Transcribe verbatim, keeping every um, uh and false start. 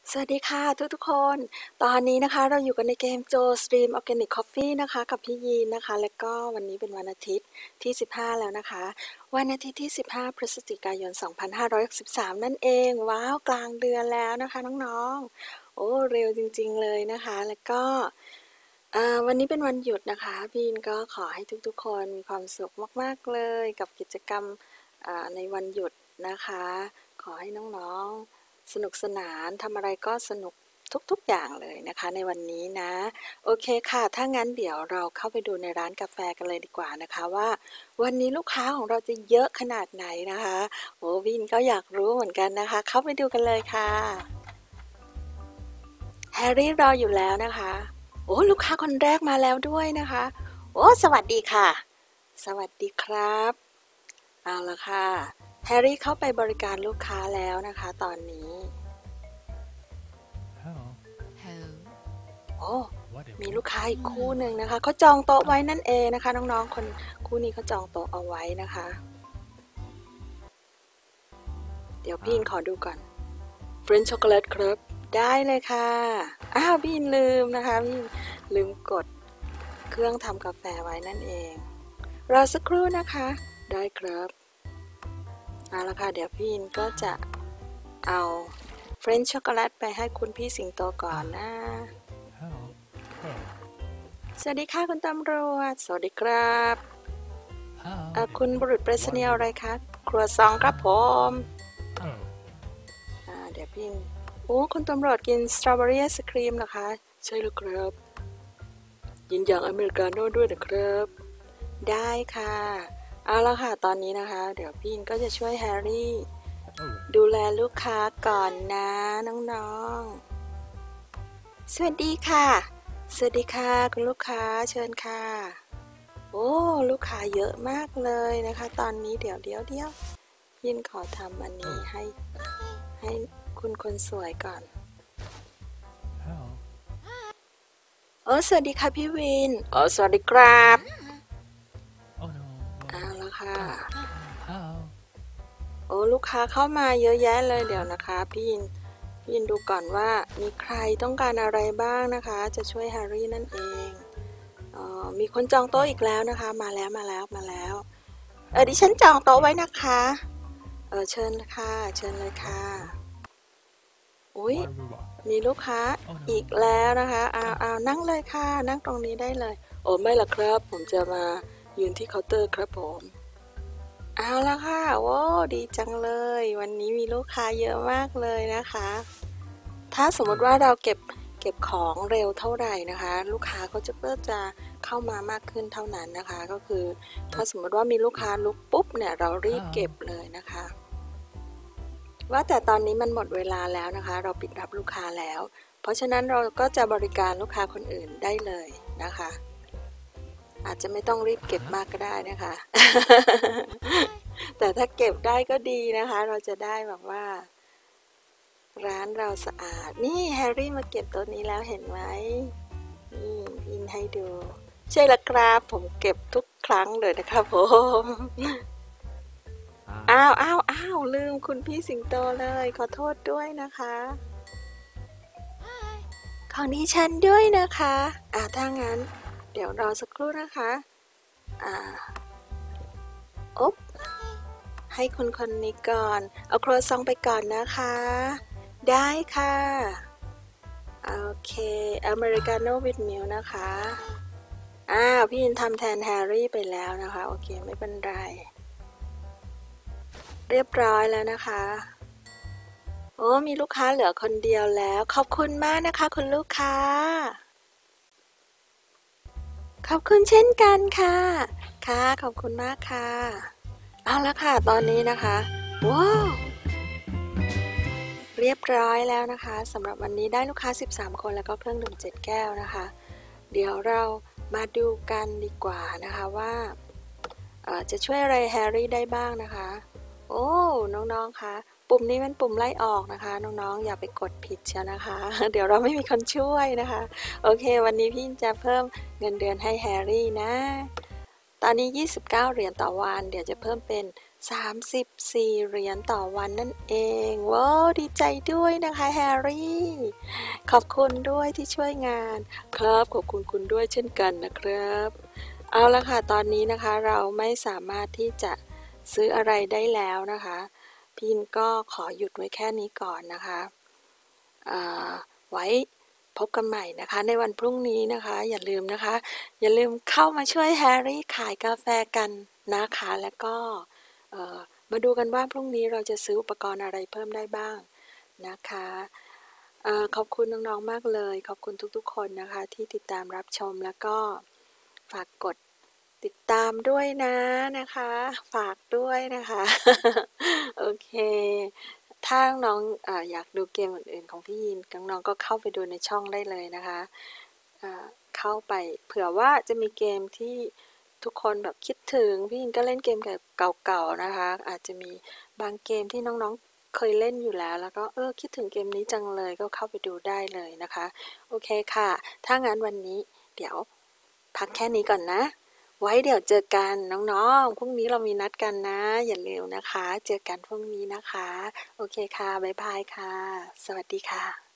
สวัสดีค่ะทุกๆคนตอนนี้นะคะเราอยู่กันในเกม Joe's Dream Organic Coffee นะคะกับพี่ยีนนะคะและก็วันนี้เป็นวันอาทิตย์ที่สิบห้าแล้วนะคะวันอาทิตย์ที่สิบห้าพฤศจิกายนสองพันห้าร้อยหกสิบสามนั่นเองว้าวกลางเดือนแล้วนะคะน้องๆโอ้เร็วจริงๆเลยนะคะแล้วก็วันนี้เป็นวันหยุดนะคะพี่ยีนก็ขอให้ทุกๆคนมีความสุขมากๆเลยกับกิจกรรมในวันหยุดนะคะขอให้น้องๆสนุกสนานทำอะไรก็สนุกทุกๆอย่างเลยนะคะในวันนี้นะโอเคค่ะถ้างั้นเดี๋ยวเราเข้าไปดูในร้านกาแฟกันเลยดีกว่านะคะว่าวันนี้ลูกค้าของเราจะเยอะขนาดไหนนะคะโอ้วินก็อยากรู้เหมือนกันนะคะเข้าไปดูกันเลยค่ะแฮร์รี่รออยู่แล้วนะคะโอ้ลูกค้าคนแรกมาแล้วด้วยนะคะโอ้สวัสดีค่ะสวัสดีครับเอาละค่ะแฮร์รี่เข้าไปบริการลูกค้าแล้วนะคะตอนนี้โอ้มีลูกค้าอีกคู่หนึ่งนะคะเขาจองโต๊ะไว้นั่นเองนะคะน้องๆคนคู่นี้เขาจองโต๊ะเอาไว้นะคะเดี๋ยวพี่อินขอดูก่อนเฟรนช์ช็อกโกแลตครับได้เลยค่ะอ้าวพี่อินลืมนะคะพี่อินลืมกดเครื่องทำกาแฟไว้นั่นเองรอสักครู่นะคะได้ครับเอาละค่ะเดี๋ยวพี่อินก็จะเอาเฟรนช์ช็อกโกแลตไปให้คุณพี่สิงโตก่อนนะสวัสดีค่ะคุณตำรวจสวัสดีครับคุณบุรุษไปรษณีย์อะไรคะครัวซองครับผมเดี๋ยวพี่โอ้คุณตำรวจกินสตรอเบอรี่ไอศครีมนะคะใช่แล้วครับยินอย่างอเมริกาโน่ด้วยนะครับได้ค่ะเอาละค่ะตอนนี้นะคะเดี๋ยวพี่ก็จะช่วยแฮร์รี่ดูแลลูกค้าก่อนนะน้องๆสวัสดีค่ะสวัสดีค่ะคุณลูกค้าเชิญค่ะโอ้ลูกค้าเยอะมากเลยนะคะตอนนี้เดี๋ยวเดี๋ยวเดี๋ยวยินขอทำอันนี้ให้ให้คุณคนสวยก่อนโอ้สวัสดีค่ะพี่วินโอ้สวัสดีครับเอาละค่ะโอ้ลูกค้าเข้ามาเยอะแยะเลยเดี๋ยวนะคะพี่ยินพี่ยินดูก่อนว่ามีใครต้องการอะไรบ้างนะคะจะช่วยแฮร์รี่นั่นเองอ๋อมีคนจองโต๊ะอีกแล้วนะคะมาแล้วมาแล้วมาแล้วเออดิฉันจองโต๊ะไว้นะคะเออเชิญค่ะเชิญเลยค่ะอุ้ยมีลูกค้าอีกแล้วนะคะเอาเอานั่งเลยค่ะนั่งตรงนี้ได้เลยโอ้ไม่ล่ะครับผมจะมายืนที่เคาน์เตอร์ครับผมเอาละค่ะโอ้ดีจังเลยวันนี้มีลูกค้าเยอะมากเลยนะคะถ้าสมมติว่าเราเก็บเก็บของเร็วเท่าไหร่นะคะลูกค้าก็จะก็จะเข้ามามากขึ้นเท่านั้นนะคะก็คือถ้าสมมติว่ามีลูกค้าลุกปุ๊บเนี่ยเรารีบเก็บเลยนะคะว่าแต่ตอนนี้มันหมดเวลาแล้วนะคะเราปิดรับลูกค้าแล้วเพราะฉะนั้นเราก็จะบริการลูกค้าคนอื่นได้เลยนะคะอาจจะไม่ต้องรีบเก็บมากก็ได้นะคะแต่ถ้าเก็บได้ก็ดีนะคะเราจะได้แบบว่าร้านเราสะอาดนี่แฮร์รี่มาเก็บตัวนี้แล้วเห็นไหมนี่พินให้ดูใช่ละครับผมเก็บทุกครั้งเลยนะครับผมอ้าวอ้าวอ้าวลืมคุณพี่สิงโตเลยขอโทษด้วยนะคะของดิฉันด้วยนะคะอ่าถ้างั้นเดี๋ยวรอสักครู่นะคะอ่าอ๊บให้คุณคนนี้ก่อนเอาครัวซองไปก่อนนะคะได้ค่ะโอเคอเมริกาโน่วิดมิลนะคะอ้าวพี่อินทำแทนแฮร์รี่ไปแล้วนะคะโอเคไม่เป็นไรเรียบร้อยแล้วนะคะโอ้มีลูกค้าเหลือคนเดียวแล้วขอบคุณมากนะคะคุณลูกค้าขอบคุณเช่นกันค่ะค่ะขอบคุณมากค่ะเอาละค่ะตอนนี้นะคะว้าวเรียบร้อยแล้วนะคะสำหรับวันนี้ได้ลูกค้าสิบสามคนแล้วก็เครื่องดื่มเจ็ดแก้วนะคะเดี๋ยวเรามาดูกันดีกว่านะคะว่าจะช่วยอะไรแฮร์รี่ได้บ้างนะคะโอ้น้องๆคะปุ่มนี้เป็นปุ่มไล่ออกนะคะน้องๆอย่าไปกดผิดเชียวนะคะเดี๋ยวเราไม่มีคนช่วยนะคะโอเควันนี้พี่จะเพิ่มเงินเดือนให้แฮร์รี่นะตอนนี้ยี่สิบเก้าเหรียญต่อวันเดี๋ยวจะเพิ่มเป็นสามสิบสี่เหรียญต่อวันนั่นเองว้าวดีใจด้วยนะคะแฮร์รี่ขอบคุณด้วยที่ช่วยงานครับขอบคุณคุณด้วยเช่นกันนะครับเอาละค่ะตอนนี้นะคะเราไม่สามารถที่จะซื้ออะไรได้แล้วนะคะพี่ยินก็ขอหยุดไว้แค่นี้ก่อนนะคะไว้พบกันใหม่นะคะในวันพรุ่งนี้นะคะอย่าลืมนะคะอย่าลืมเข้ามาช่วยแฮร์รี่ขายกาแฟกันนะคะแล้วก็มาดูกันว่าพรุ่งนี้เราจะซื้ออุปกรณ์อะไรเพิ่มได้บ้างนะคะขอบคุณน้องๆมากเลยขอบคุณทุกๆคนนะคะที่ติดตามรับชมแล้วก็ฝากกดติดตามด้วยนะนะคะฝากด้วยนะคะโอเคถ้าน้องออยากดูเกมอื่นๆของพี่ยินน้องๆก็เข้าไปดูในช่องได้เลยนะคะเข้าไปเผื่อว่าจะมีเกมที่ทุกคนแบบคิดถึงพี่ยินก็เล่นเกมเก่าๆนะคะอาจจะมีบางเกมที่น้องๆเคยเล่นอยู่แล้วแล้วก็เออคิดถึงเกมนี้จังเลยก็เข้าไปดูได้เลยนะคะโอเคค่ะถ้างั้นวันนี้เดี๋ยวพักแค่นี้ก่อนนะไว้เดี๋ยวเจอกันน้องๆพรุ่งนี้เรามีนัดกันนะอย่าลืมนะคะเจอกันพรุ่งนี้นะคะโอเคค่ะบ๊ายบายค่ะสวัสดีค่ะ